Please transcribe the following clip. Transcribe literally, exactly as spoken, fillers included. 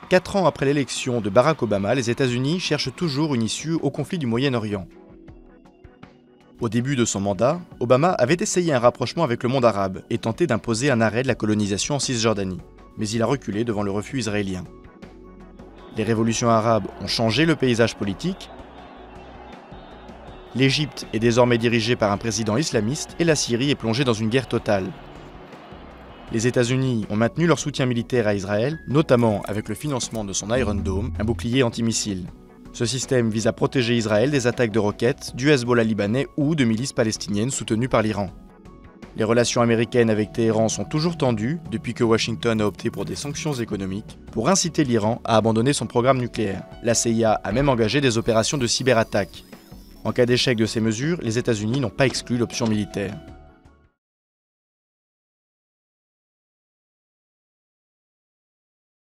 Quatre ans après l'élection de Barack Obama, les États-Unis cherchent toujours une issue au conflit du Moyen-Orient. Au début de son mandat, Obama avait essayé un rapprochement avec le monde arabe et tenté d'imposer un arrêt de la colonisation en Cisjordanie, mais il a reculé devant le refus israélien. Les révolutions arabes ont changé le paysage politique. L'Égypte est désormais dirigée par un président islamiste et la Syrie est plongée dans une guerre totale. Les États-Unis ont maintenu leur soutien militaire à Israël, notamment avec le financement de son Iron Dome, un bouclier antimissile. Ce système vise à protéger Israël des attaques de roquettes, du Hezbollah libanais ou de milices palestiniennes soutenues par l'Iran. Les relations américaines avec Téhéran sont toujours tendues depuis que Washington a opté pour des sanctions économiques pour inciter l'Iran à abandonner son programme nucléaire. La C I A a même engagé des opérations de cyberattaque. En cas d'échec de ces mesures, les États-Unis n'ont pas exclu l'option militaire.